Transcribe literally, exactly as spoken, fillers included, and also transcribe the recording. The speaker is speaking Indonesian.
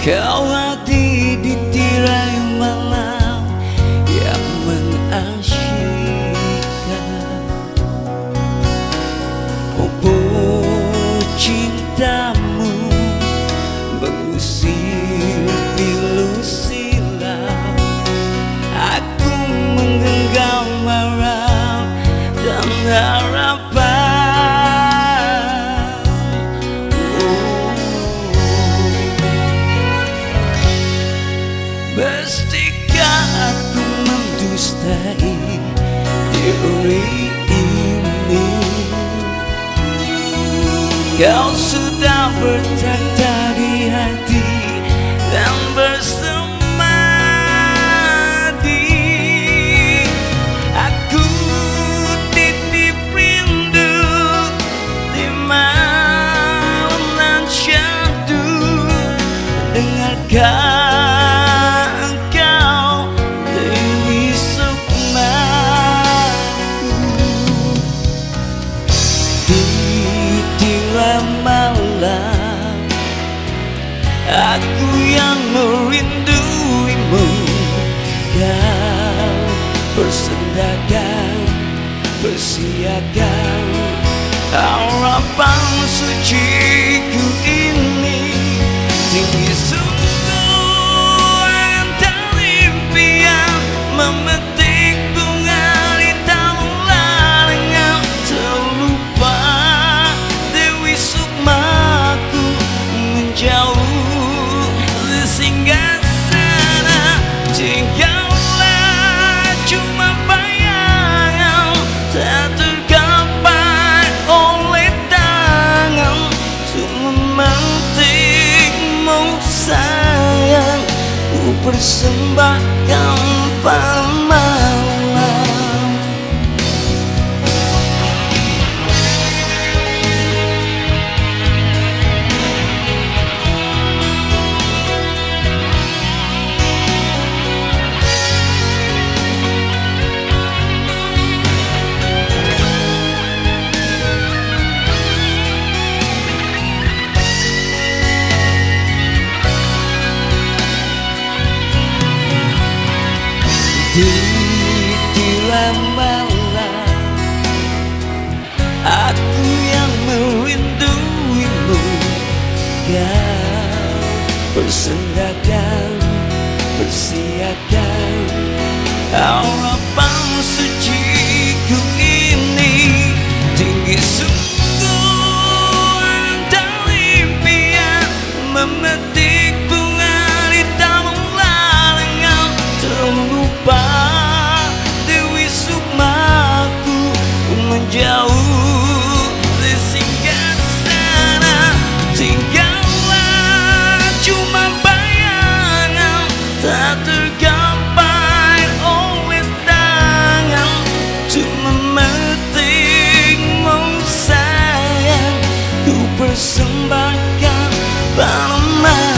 Kau hati di tirai malam yang mengasyikkan. Oh, cintamu mengusir pilu silam. Aku menggenggam harap dan harapan. Mestikah aku mendustai diri ini? Kau sudah bertata di hati dan bersemadi. Aku titip rindu di malam nan syahdu. Dengarkan malam, aku yang merinduimu. Kau bersendakan, bersiakan harapan suciku ini. Tinggi sungguh antara impian memetik bunga di taman larangan. Terlupa Dewi Sukmaku menjauh di singgasana. Tinggallah cuma bayangan tak tergapai oleh tangan. Cuma memetikmu sayang, ku persembahkan pada malam. Di tilam malam, aku yang merinduimu. Kau bersendakan, bersiakan harapan suciku ini. Tinggi sungguh antara impian memetik bunga di taman larangan. Terlupa Dewi Sukmaku menjauh di singgasana. Tinggallah cuma bayangan tak tergapai oleh tangan. Cuma memetikmu sayang, ku persembahkan pada malam.